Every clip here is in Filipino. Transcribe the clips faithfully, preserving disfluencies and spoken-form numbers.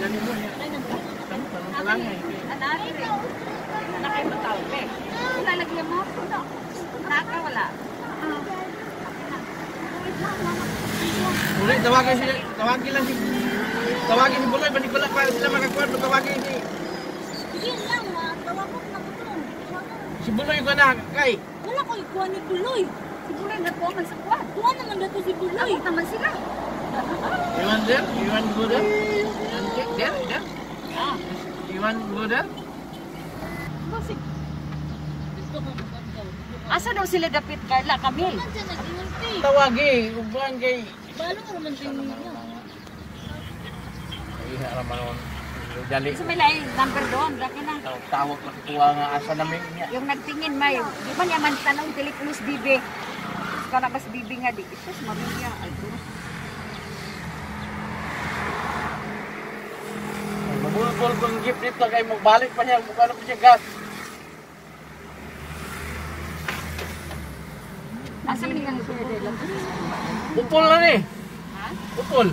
Dali mo niya. Tanong lang eh. Anari rin. Anak kayo matawag eh. Lalagyan mo. Naka, wala. Buloy, tawagin si tawagin lang si tawagin si Buloy, balik wala para sila makakuha, tawagin si Yun lang, ah. Tawagin na ko to. si Buloy ko na kay. Wala ko ikuha ni Buloy. Si Buloy na po man sa kuwan. Kuha naman dato si Buloy. Ako naman sila. You want there? You want go there? There, there. Ah. You want go there? Kasi asa daw sila dapit Carla Camille? Nandiyan nag-inulti. Tawagi, uban kay. Balo mo naman din niya. Ay, haraman nun. Dali. Sa may lain, number doon, laki na. Tawag na kuha nga asa namin niya. Yung nagtingin may, di ba niya man tanong teleponos bibi? Kala bas bibi nga di. Isus, Maria, Aldo. Mabulbol kong jeep dito kay magbalik pa niya, mukha na pa siya gas. Asa man yung sumunod lang? Upol na ni. Ha? Upol.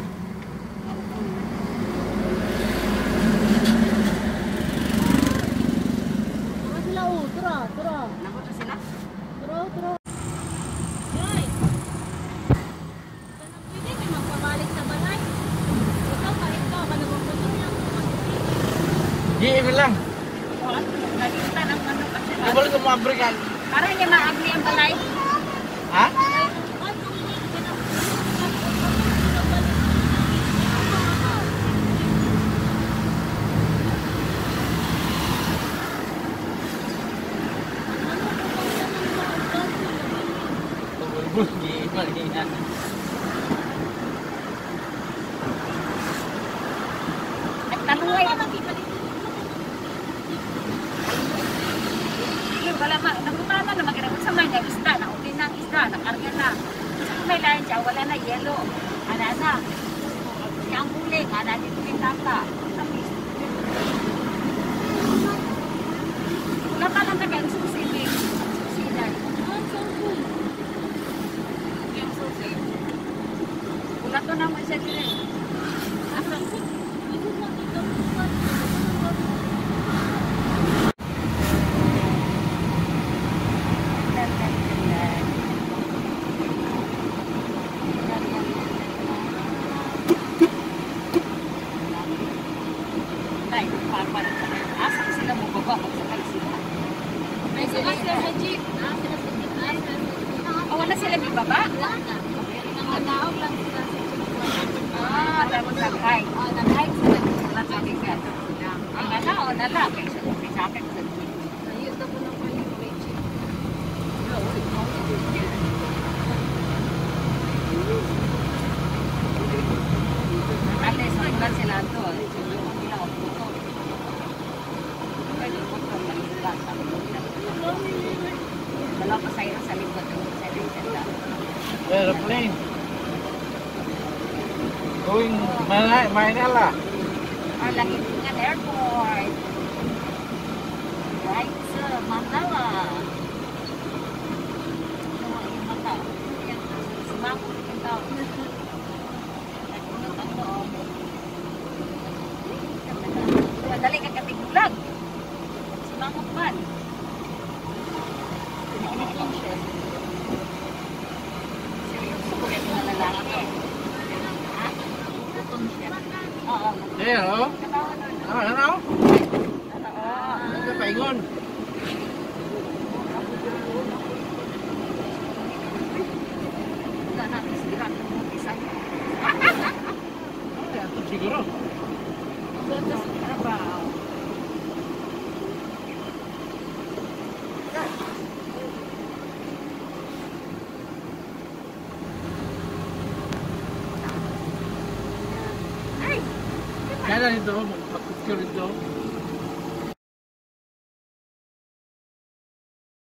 Tara sila, oh. Tara, tara. Nakot na sila? Tara, tara. Joy! Pwede ka magpabalik sa balay. Ikaw pa, ikaw. Managpapagod lang. Giin lang. Nagkita ng ano kasi. Ibalik ko mga brigan. Para hindi maagli ang balay. Ha? Giin lang. Giin lang. Nagtanuay. Wala ma, nagutana na magkakaroon sa mga isda, na utin ng isda, nakarga na. May lain siya, wala na yelo. Ana na. Yang kuling, ana dito yung tata. Wala pa lang kagyan susi, may susi na. Yung susi. Wala to naman siya din. Asa sila mo baba magsakay sila. May sila sila sa jeep. Ah, sila sa jeep. Ah, sila sa jeep. Oh, wala sila di baba? Wala na. Nakadaog lang sila sa jeep. Ah, tapos sakay. Ah, nag-hike sila. Wala sa bigat. Ang ala o nala, may sakit sa jeep. Ayun, na po lang pa yung may jeep. At least, naglan sila ito. Dalawa pa sa'yo sa likod ng seven senda. Airplane. Going Manila. Manila. Ang langit ng airport. Right sa Mandala. Ano yung mata? Yan, sumakot yung tao. Nagunot ang loob. Madali ka katigulag. Sumakot man. Seryoso ko rin na lalaki. Ha? Tutong siya. Oo. There, oh. Katawa na. Ano, ano? Oo. Ano pa ingon? Wala natin sila. Isa. Ay, ato siguro. Ganda sa trabaho. Ay! Kaya na nito, magpapicture ito.